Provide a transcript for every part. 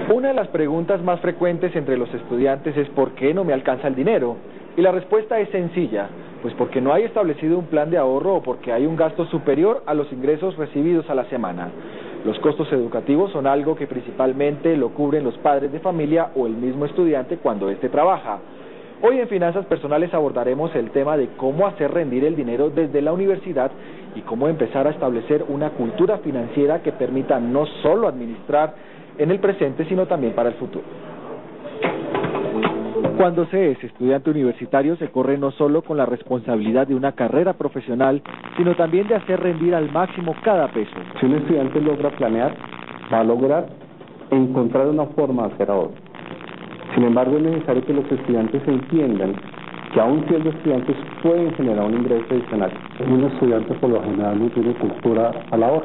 Una de las preguntas más frecuentes entre los estudiantes es ¿por qué no me alcanza el dinero? Y la respuesta es sencilla, pues porque no hay establecido un plan de ahorro o porque hay un gasto superior a los ingresos recibidos a la semana. Los costos educativos son algo que principalmente lo cubren los padres de familia o el mismo estudiante cuando éste trabaja. Hoy en Finanzas Personales abordaremos el tema de cómo hacer rendir el dinero desde la universidad y cómo empezar a establecer una cultura financiera que permita no solo administrar en el presente, sino también para el futuro. Cuando se es estudiante universitario se corre no solo con la responsabilidad de una carrera profesional, sino también de hacer rendir al máximo cada peso. Si un estudiante logra planear, va a lograr encontrar una forma de hacer ahorro. Sin embargo, es necesario que los estudiantes entiendan que aún siendo estudiantes pueden generar un ingreso adicional. Un estudiante por lo general no tiene cultura al ahorro.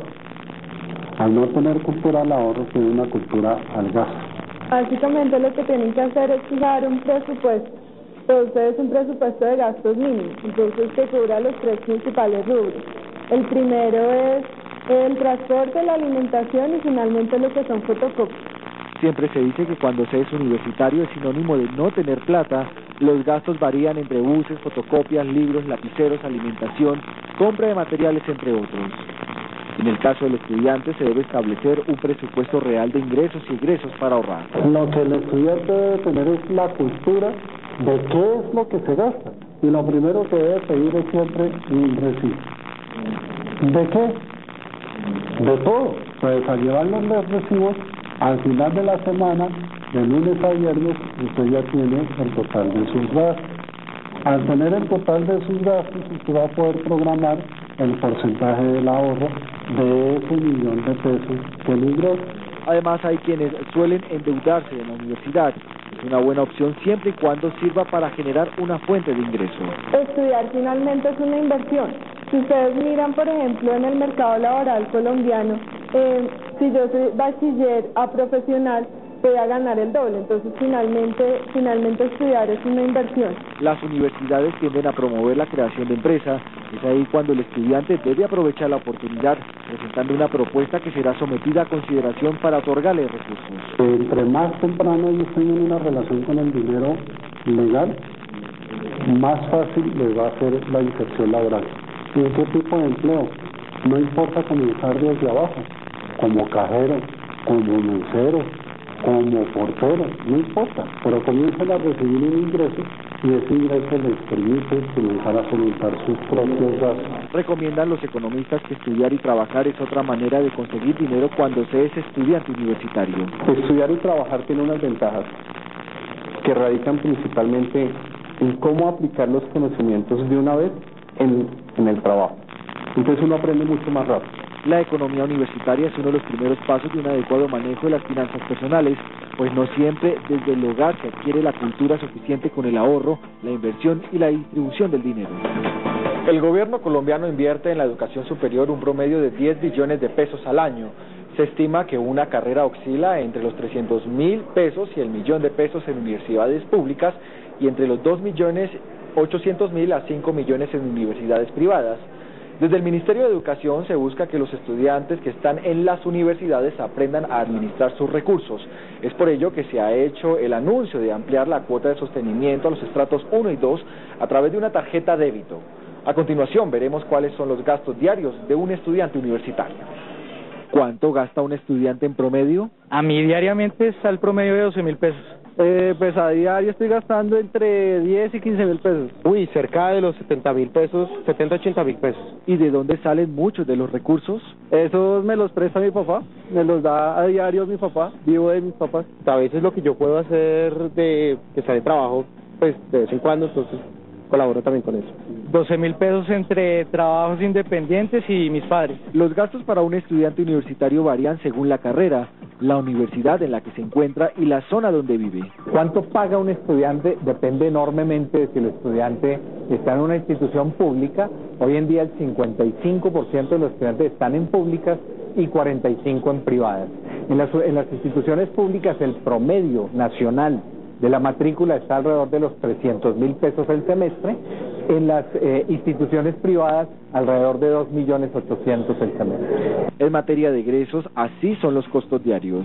Al no tener cultura al ahorro, tiene una cultura al gasto. Básicamente lo que tienen que hacer es fijar un presupuesto. Entonces es un presupuesto de gastos mínimos, entonces que cubra los tres principales rubros. El primero es el transporte, la alimentación y finalmente lo que son fotocopias. Siempre se dice que cuando se es universitario es sinónimo de no tener plata. Los gastos varían entre buses, fotocopias, libros, lapiceros, alimentación, compra de materiales, entre otros. En el caso del estudiante se debe establecer un presupuesto real de ingresos y egresos para ahorrar. Lo que el estudiante debe tener es la cultura de qué es lo que se gasta. Y lo primero que debe pedir es siempre un recibo. ¿De qué? De todo. Pues al llevar los recibos, al final de la semana, de lunes a viernes, usted ya tiene el total de sus gastos. Al tener el total de sus gastos, usted va a poder programar el porcentaje del ahorro de ese millón de pesos que le ingresa. Además, hay quienes suelen endeudarse en la universidad. Es una buena opción siempre y cuando sirva para generar una fuente de ingreso. Estudiar finalmente es una inversión. Si ustedes miran, por ejemplo, en el mercado laboral colombiano, si yo soy bachiller a profesional, voy a ganar el doble. Entonces, finalmente estudiar es una inversión. Las universidades tienden a promover la creación de empresas. Es ahí cuando el estudiante debe aprovechar la oportunidad, presentando una propuesta que será sometida a consideración para otorgarle recursos. Entre más temprano ellos tengan una relación con el dinero legal, más fácil les va a ser la inserción laboral. ¿En qué tipo de empleo? No importa comenzar desde abajo, como cajero, como mesero, como portero, no importa, pero comienzan a recibir un ingreso y ese ingreso les permite comenzar a solventar sus propios gastos. Recomiendan los economistas que estudiar y trabajar es otra manera de conseguir dinero cuando se es estudiante universitario. Estudiar y trabajar tiene unas ventajas que radican principalmente en cómo aplicar los conocimientos de una vez en el trabajo. Entonces uno aprende mucho más rápido. La economía universitaria es uno de los primeros pasos de un adecuado manejo de las finanzas personales, pues no siempre desde el hogar se adquiere la cultura suficiente con el ahorro, la inversión y la distribución del dinero. El gobierno colombiano invierte en la educación superior un promedio de 10 billones de pesos al año. Se estima que una carrera oscila entre los 300.000 pesos y el millón de pesos en universidades públicas y entre los 2.800.000 a 5 millones en universidades privadas. Desde el Ministerio de Educación se busca que los estudiantes que están en las universidades aprendan a administrar sus recursos. Es por ello que se ha hecho el anuncio de ampliar la cuota de sostenimiento a los estratos 1 y 2 a través de una tarjeta débito. A continuación veremos cuáles son los gastos diarios de un estudiante universitario. ¿Cuánto gasta un estudiante en promedio? A mí diariamente está el promedio de 12.000 pesos. Pues a diario estoy gastando entre 10 y 15.000 pesos. Uy, cerca de los 70.000 pesos, 70-80.000 pesos. ¿Y de dónde salen muchos de los recursos? Esos me los presta mi papá, me los da a diario mi papá, vivo de mis papás. A veces lo que yo puedo hacer de que sale trabajo, pues de vez en cuando, entonces colaboro también con eso. 12.000 pesos entre trabajos independientes y mis padres. Los gastos para un estudiante universitario varían según la carrera, la universidad en la que se encuentra y la zona donde vive. ¿Cuánto paga un estudiante? Depende enormemente de si el estudiante está en una institución pública. Hoy en día el 55% de los estudiantes están en públicas y 45% en privadas. En las instituciones públicas el promedio nacional de la matrícula está alrededor de los 300.000 pesos el semestre, en las instituciones privadas alrededor de 2.800.000 el semestre. En materia de egresos, así son los costos diarios.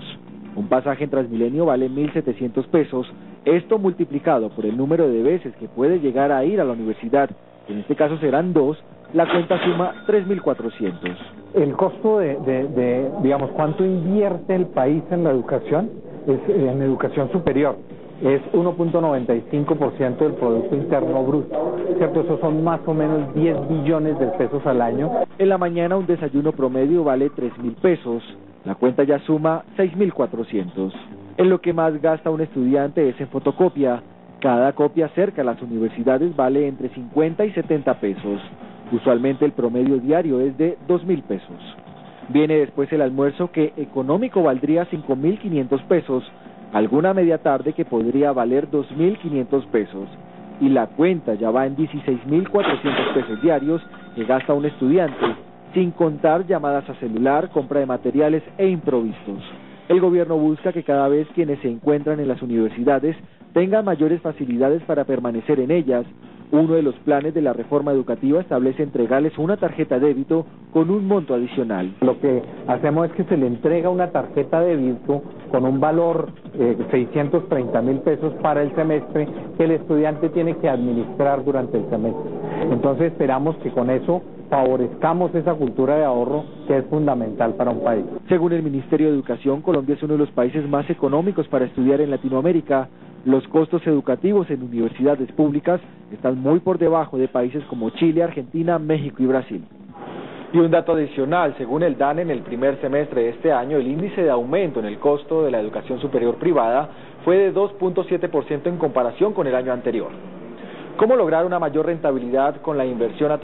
Un pasaje en Transmilenio vale 1.700 pesos, esto multiplicado por el número de veces que puede llegar a ir a la universidad, que en este caso serán 2, la cuenta suma 3.400. El costo digamos, cuánto invierte el país en la educación, en educación superior, es 1.95% del Producto Interno Bruto, ¿cierto? Esos son más o menos 10 billones de pesos al año. En la mañana un desayuno promedio vale 3.000 pesos, la cuenta ya suma 6.400. En lo que más gasta un estudiante es en fotocopia. Cada copia cerca a las universidades vale entre 50 y 70 pesos. Usualmente el promedio diario es de 2.000 pesos. Viene después el almuerzo, que económico valdría 5.500 pesos, alguna media tarde que podría valer 2.500 pesos, y la cuenta ya va en 16.400 pesos diarios que gasta un estudiante, sin contar llamadas a celular, compra de materiales e improvisos. El gobierno busca que cada vez quienes se encuentran en las universidades tengan mayores facilidades para permanecer en ellas. Uno de los planes de la reforma educativa establece entregarles una tarjeta débito con un monto adicional. Lo que hacemos es que se le entrega una tarjeta débito con un valor 630.000 pesos para el semestre que el estudiante tiene que administrar durante el semestre. Entonces esperamos que con eso favorezcamos esa cultura de ahorro que es fundamental para un país. Según el Ministerio de Educación, Colombia es uno de los países más económicos para estudiar en Latinoamérica. Los costos educativos en universidades públicas están muy por debajo de países como Chile, Argentina, México y Brasil. Y un dato adicional, según el DANE, en el primer semestre de este año, el índice de aumento en el costo de la educación superior privada fue de 2.7% en comparación con el año anterior. ¿Cómo lograr una mayor rentabilidad con la inversión a